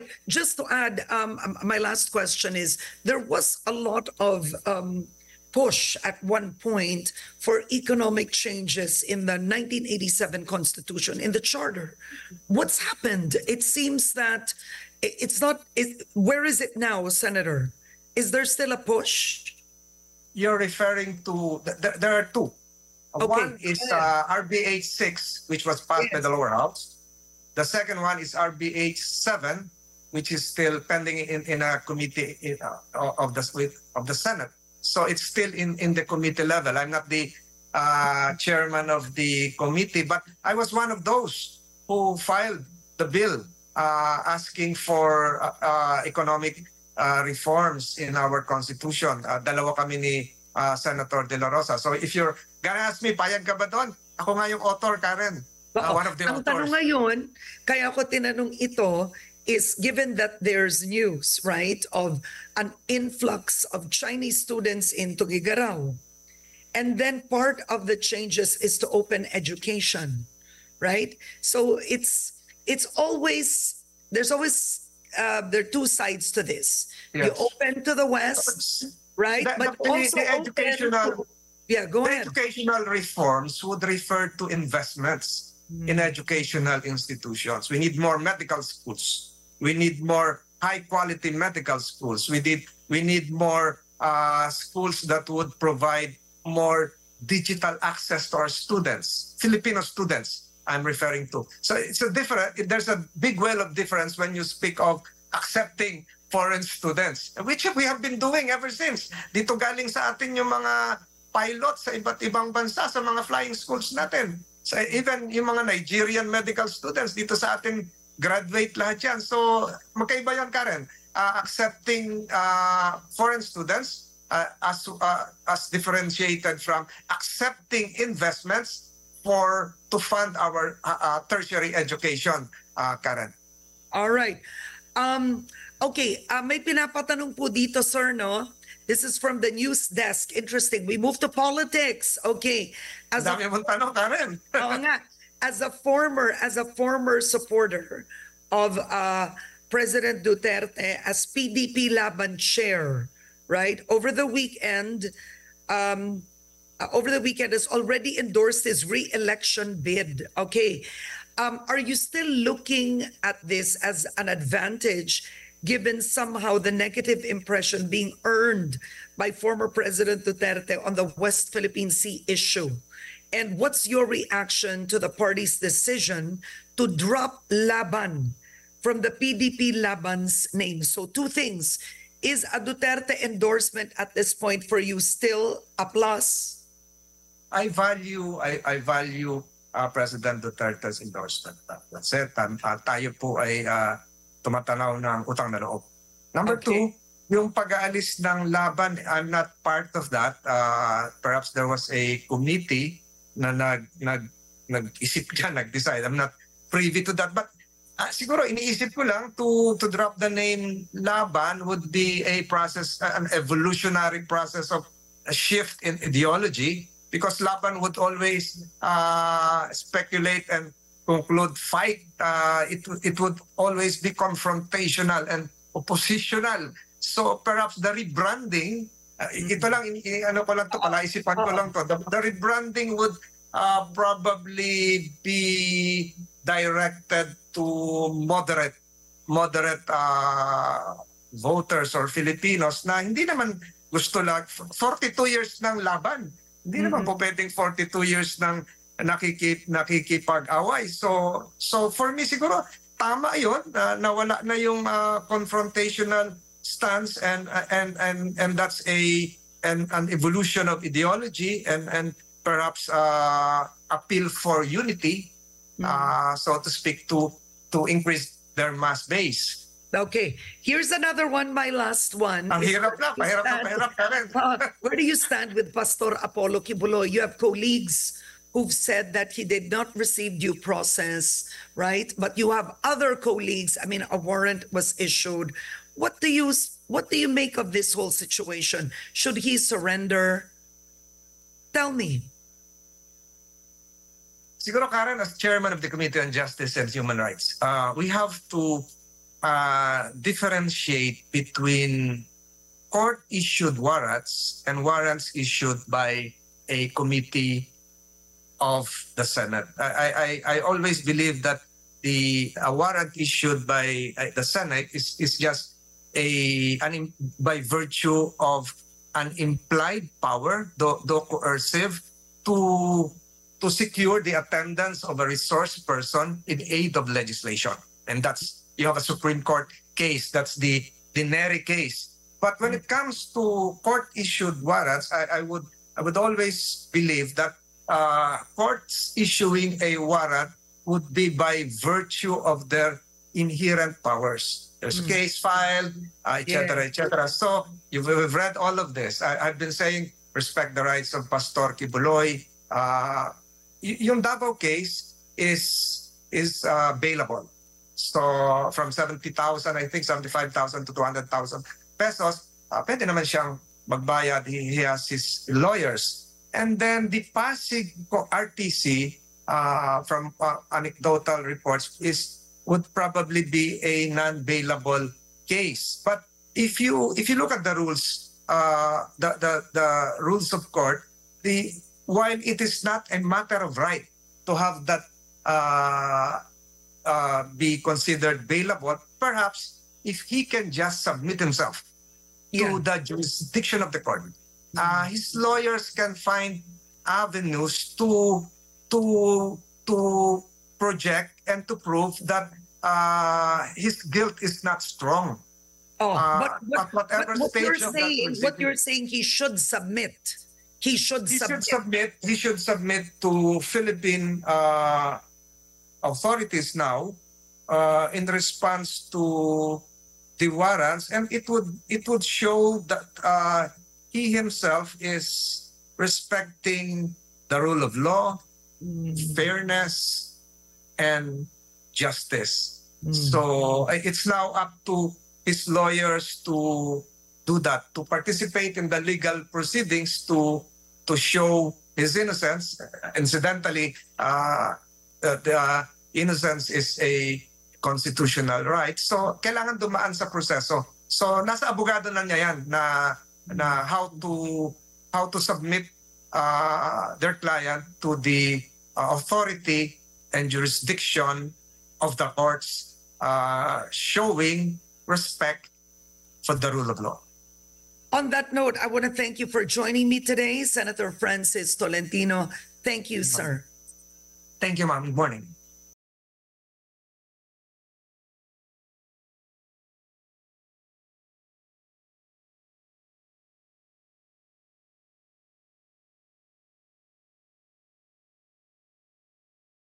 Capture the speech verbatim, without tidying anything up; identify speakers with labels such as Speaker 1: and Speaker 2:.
Speaker 1: Just to add, um, um, my last question is, there was a lot of um, push at one point for economic changes in the nineteen eighty-seven Constitution, in the Charter. What's happened? It seems that i- it's not, it, where is it now, Senator? Is there still a push?
Speaker 2: You're referring to, th- th- there are two. Uh,
Speaker 1: Okay,
Speaker 2: One is
Speaker 1: go ahead.
Speaker 2: uh, R B H six, which was passed by
Speaker 1: Yes.
Speaker 2: the lower house. The second one is R B H seven, which is still pending in, in a committee in, uh, of the with- of the Senate. So it's still in, in the committee level. I'm not the uh, chairman of the committee, but I was one of those who filed the bill uh, asking for uh, uh, economic uh, reforms in our constitution. Uh, dalawa kami ni uh, Senator De La Rosa. So if you're gonna ask me, payag ka ba doon? Ako nga yung author, Karen. Uh,
Speaker 1: Oo.
Speaker 2: one of the
Speaker 1: Ang tanong
Speaker 2: authors.
Speaker 1: ngayon, kaya ko tinanong ito, is given that there's news, right, of an influx of Chinese students in Tugigaraw, and then part of the changes is to open education, right? So it's it's always, there's always, uh, there are two sides to this. You
Speaker 2: Yes.
Speaker 1: open to the West, right?
Speaker 2: The-
Speaker 1: but
Speaker 2: the- the-
Speaker 1: also
Speaker 2: the
Speaker 1: open
Speaker 2: educational-
Speaker 1: to, yeah, go
Speaker 2: The
Speaker 1: ahead.
Speaker 2: educational reforms would refer to investments in educational institutions. We need more medical schools. We need more high-quality medical schools. We need we need more uh, schools that would provide more digital access to our students, Filipino students. I'm referring to. So it's a different. There's a big well of difference when you speak of accepting foreign students, which we have been doing ever since. Dito galing sa atin yung mga pilots sa iba't ibang bansa sa mga flying schools natin. So even yung mga Nigerian medical students dito sa atin, graduate lahat yan. So magkaiba yan, Karen. Uh, accepting uh, foreign students uh, as uh, as differentiated from accepting investments for to fund our uh, uh, tertiary education, uh, Karen.
Speaker 1: All right. Um, okay, uh, may pinapatanong po dito, sir, no? This is from the news desk. Interesting. We move to politics. Okay. As a,
Speaker 2: Dami mong tanong, Karen.
Speaker 1: oo nga. As a former, as a former supporter of uh, President Duterte as P D P Laban chair, right? Over the weekend, um, uh, over the weekend has already endorsed his re-election bid. Okay. Um, are you still looking at this as an advantage given somehow the negative impression being earned by former President Duterte on the West Philippine Sea issue? And what's your reaction to the party's decision to drop Laban from the P D P Laban's name? So two things. Is a Duterte endorsement at this point for you still a plus?
Speaker 2: I value I, I value uh, President Duterte's endorsement. That's it. Um, uh, tayo po ay uh, tumatanaw ng utang na loob. Number
Speaker 1: Okay.
Speaker 2: two, yung pag-aalis ng Laban, I'm not part of that. Uh, perhaps there was a committee na nag nag nag-isip niya, nag-decide. I'm not privy to that, but uh, siguro iniisip ko lang to to drop the name Laban would be a process, uh, an evolutionary process of a shift in ideology, because Laban would always uh, speculate and conclude fight. Uh, it would- it would always be confrontational and oppositional. So perhaps the rebranding, uh, ito lang, ini- ini- ano ko lang to, palaisipan ko lang to, the, the rebranding would uh, probably be directed to moderate, moderate uh, voters or Filipinos na hindi naman gusto lang, forty-two years ng Laban. Hindi naman po pwedeng forty-two years ng nakikip, nakikipag-away. So, so for me siguro, tama yun, uh, nawala na yung uh, confrontational stance, and and and and that's a an, an evolution of ideology, and and perhaps uh, appeal for unity, uh, so to speak, to to increase their mass base.
Speaker 1: Okay, here's another one, my last one.
Speaker 2: Ang
Speaker 1: Is
Speaker 2: hirap na,
Speaker 1: where do you
Speaker 2: pahirap na,
Speaker 1: stand-
Speaker 2: pahirap ka rin.
Speaker 1: Uh, where do you stand with Pastor Apollo Kibuloy? You have colleagues who've said that he did not receive due process, right? But you have other colleagues, I mean, a warrant was issued. What do you what do you make of this whole situation? Should he surrender? Tell me.
Speaker 2: Siguro, Karen, as chairman of the Committee on Justice and Human Rights, uh, we have to uh, differentiate between court-issued warrants and warrants issued by a committee of the Senate. I, I, I always believe that the a warrant issued by uh, the Senate is, is just a an, im- by virtue of an implied power, though, though coercive, to to secure the attendance of a resource person in aid of legislation. And that's, you have a Supreme Court case, that's the, the Neri case. But when it comes to court-issued warrants, I, I would I would always believe that uh, courts issuing a warrant would be by virtue of their inherent powers. There's a
Speaker 1: Mm.
Speaker 2: case filed, uh, et cetera, et cetera. So you've, we've read all of this. I, I've been saying respect the rights of Pastor Kibuloy. Uh, y- yung Davao case is is uh, bailable. So from seventy thousand, I think seventy-five thousand to two hundred thousand pesos, uh, pwede naman siyang magbayad. He, he has his lawyers. And then the Pasig co- R T C, uh, from uh, anecdotal reports, is would probably be a non-bailable case. But if you if you look at the rules, uh, the, the the rules of court, the while it is not a matter of right to have that uh, uh, be considered bailable, perhaps if he can just submit himself
Speaker 1: Yeah.
Speaker 2: to the jurisdiction of the court, uh, his lawyers can find avenues to to to project and to prove that uh, his guilt is not strong.
Speaker 1: Oh,
Speaker 2: Uh,
Speaker 1: but, but,
Speaker 2: at whatever
Speaker 1: but what
Speaker 2: stage
Speaker 1: you're
Speaker 2: of that
Speaker 1: saying, what
Speaker 2: proceeding.
Speaker 1: you're saying, he should submit. He should
Speaker 2: He should
Speaker 1: submit.
Speaker 2: submit. He should submit to Philippine uh, authorities now uh, in response to the warrants, and it would it would show that uh, he himself is respecting the rule of law,
Speaker 1: Mm.
Speaker 2: fairness, and justice.
Speaker 1: Mm.
Speaker 2: So uh, it's now up to his lawyers to do that, to participate in the legal proceedings to to show his innocence. Incidentally, uh, uh, the innocence is a constitutional right. So kailangan dumaan sa proseso. So nasa abogado na niya yan na na how to how to submit uh, their client to the uh, authority and jurisdiction of the courts, uh, showing respect for the rule of law.
Speaker 1: On that note, I want to thank you for joining me today, Senator Francis Tolentino. Thank you, sir.
Speaker 2: Thank you, ma'am. Good morning.